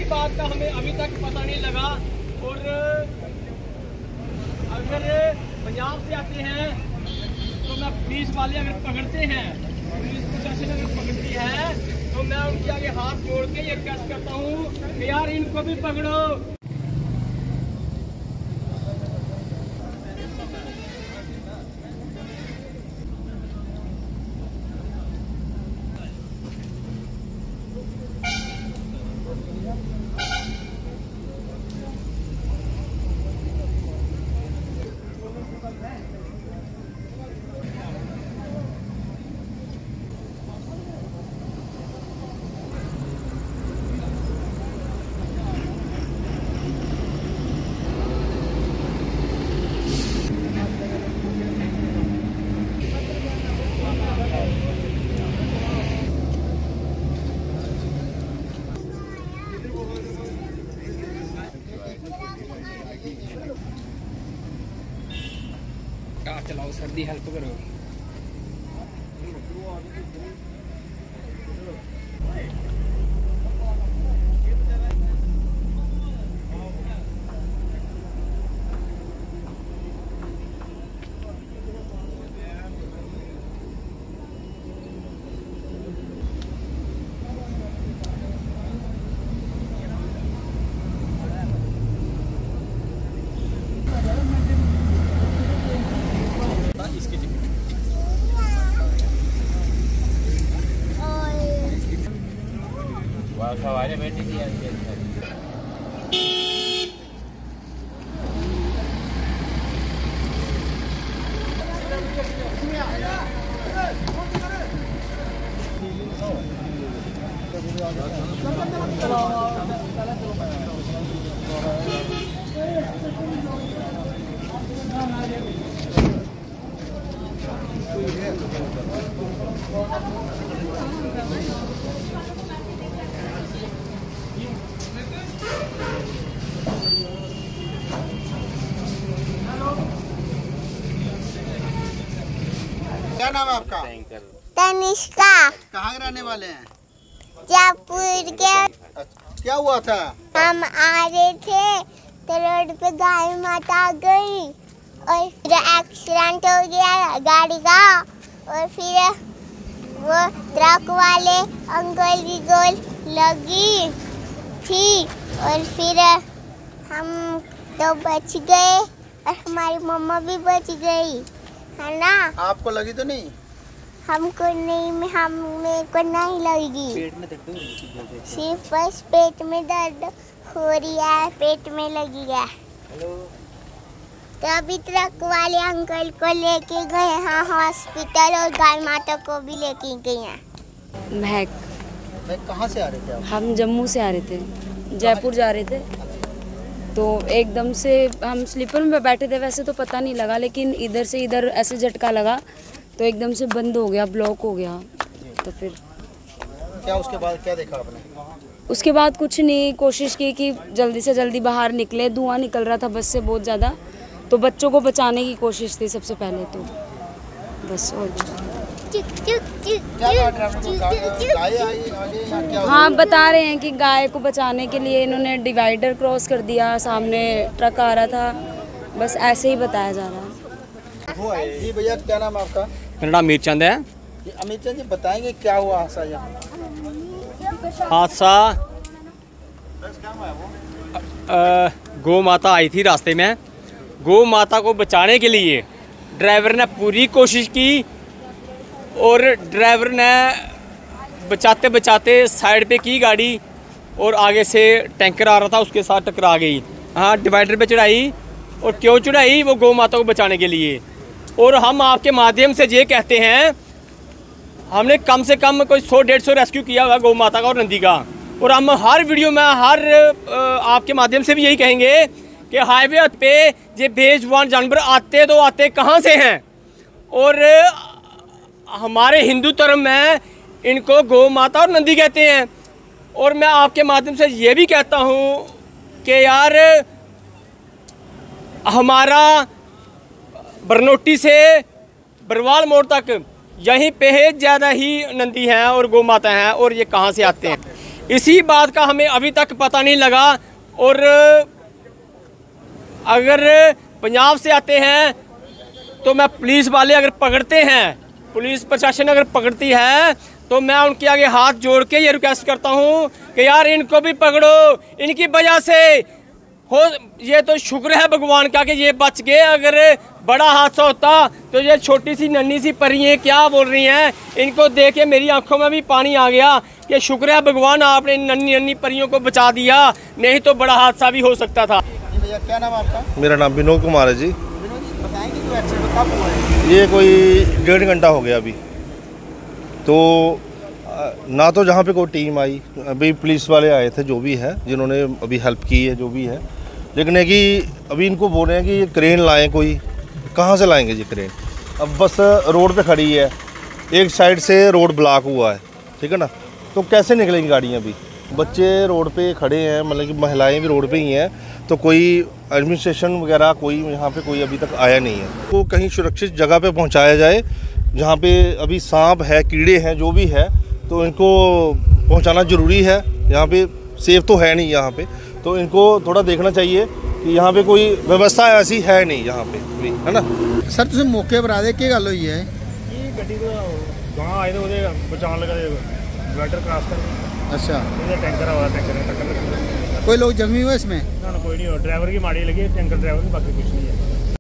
इसी बात का हमें अभी तक पता नहीं लगा। और अगर पंजाब से आते हैं तो मैं पुलिस वाले अगर पकड़ते हैं, पुलिस प्रशासन अगर पकड़ती है तो मैं उनके आगे हाथ जोड़ के ये रिक्वेस्ट करता हूँ कि यार इनको भी पकड़ो। कार चलाओ, सर्दी हेल्प करो। सवारी बैठी थी क्या नाम है आपका? तनिष्का। कहाँ के रहने वाले हैं? जयपुर के। क्या हुआ था? हम आ रहे थे तो रोड पे गाय माता आ गई और फिर एक्सीडेंट हो गया गाड़ी का। और फिर वो ट्रक वाले अंकल की गोल लगी थी और फिर हम तो बच गए और हमारी मम्मा भी बच गई, है ना? आपको लगी तो नहीं? हमको नहीं, मेरे को नहीं लगेगी। पेट में दर्द हो रही है? सिर्फ बस पेट में दर्द हो रही है, पेट में लगी है। तो अभी ट्रक वाले अंकल को लेके गए हैं हॉस्पिटल और गाय माता को भी लेके गए हैं। मैं कहाँ से आ रहे थे आप? हम जम्मू से आ रहे थे, जयपुर जा रहे थे। तो एकदम से हम स्लीपर में बैठे थे, वैसे तो पता नहीं लगा, लेकिन इधर से इधर ऐसे झटका लगा तो एकदम से बंद हो गया, ब्लॉक हो गया। तो फिर क्या उसके बाद क्या देखा आपने? उसके बाद कुछ नहीं, कोशिश की कि जल्दी से जल्दी बाहर निकले। धुआं निकल रहा था बस से बहुत ज़्यादा, तो बच्चों को बचाने की कोशिश थी सबसे पहले तो बस। और हाँ, बता रहे हैं कि गाय को बचाने के लिए इन्होंने डिवाइडर क्रॉस कर दिया, सामने ट्रक आ रहा था, बस ऐसे ही बताया जा रहा है। जी भैया, क्या नाम है आपका? मेरा नाम मीर चंद है। अमित जी बताएंगे क्या हुआ हादसा यहाँ? हादसा गौ माता आई थी रास्ते में, गौ माता को बचाने के लिए ड्राइवर ने पूरी कोशिश की और ड्राइवर ने बचाते बचाते साइड पे की गाड़ी और आगे से टैंकर आ रहा था उसके साथ टकरा गई। हाँ, डिवाइडर पे चढ़ाई। और क्यों चढ़ाई? वो गौ माता को बचाने के लिए। और हम आपके माध्यम से ये कहते हैं, हमने कम से कम कोई 100-150 रेस्क्यू किया हुआ गौ माता का और नंदी का। और हम हर वीडियो में आपके माध्यम से भी यही कहेंगे कि हाईवे पे ये बेजुबान जानवर आते तो आते कहाँ से हैं। और हमारे हिंदू धर्म में इनको गौ माता और नंदी कहते हैं। और मैं आपके माध्यम से ये भी कहता हूँ कि यार हमारा बरनोटी से बरवाल मोड़ तक यहीं पे ज़्यादा ही नंदी हैं और गौ माता हैं, और ये कहाँ से आते हैं। इसी बात का हमें अभी तक पता नहीं लगा। और अगर पंजाब से आते हैं तो मैं पुलिस वाले अगर पकड़ते हैं, पुलिस प्रशासन अगर पकड़ती है तो मैं उनके आगे हाथ जोड़ के ये रिक्वेस्ट करता हूँ कि यार इनको भी पकड़ो, इनकी वजह से हो। ये तो शुक्र है भगवान का कि ये बच गए, अगर बड़ा हादसा होता तो ये छोटी सी नन्ही सी परी हैं, क्या बोल रही हैं, इनको देख के मेरी आंखों में भी पानी आ गया कि शुक्र है भगवान आपने नन्ही नन्ही परियों को बचा दिया, नहीं तो बड़ा हादसा भी हो सकता था। जी भैया क्या नाम आपका? मेरा नाम विनोद कुमार है जी। विनोद जी बताएंगे जो एक्सीडेंट कब हुआ है? ये कोई 1.5 घंटा हो गया अभी। तो ना तो जहाँ पे कोई टीम आई, अभी पुलिस वाले आए थे जो भी है, जिन्होंने अभी हेल्प की है जो भी है, लेकिन है कि अभी इनको बोल रहे हैं कि ये क्रेन लाएं, कोई कहाँ से लाएंगे जी क्रेन। अब बस रोड पे खड़ी है, एक साइड से रोड ब्लॉक हुआ है, ठीक है ना, तो कैसे निकलेंगी गाड़ियाँ। अभी बच्चे रोड पे खड़े हैं, मतलब कि महिलाएं भी रोड पे ही हैं, तो कोई एडमिनिस्ट्रेशन वगैरह कोई यहाँ पे कोई अभी तक आया नहीं है। तो कहीं सुरक्षित जगह पे पहुँचाया जाए जहाँ पे अभी सांप है, कीड़े हैं, जो भी है, तो इनको पहुँचाना ज़रूरी है। यहाँ पे सेफ तो है नहीं यहाँ पे, तो इनको थोड़ा देखना चाहिए कि यहाँ पे कोई व्यवस्था ऐसी है नहीं यहाँ पे भी, है ना। सर तुम मौके पर आ दे की गल हुई है? ये गड्डी तो गांव आए तो बचाने लगा डिवाइडर क्रॉस कर। अच्छा, टैंकर आ टैंकर ने टक्कर लगी। कोई लोग जख्मी हुए इसमें? ना कोई नहीं, ड्राइवर की माड़ी लगी, टैंकर ड्राइवर की, बाकी कुछ नहीं है।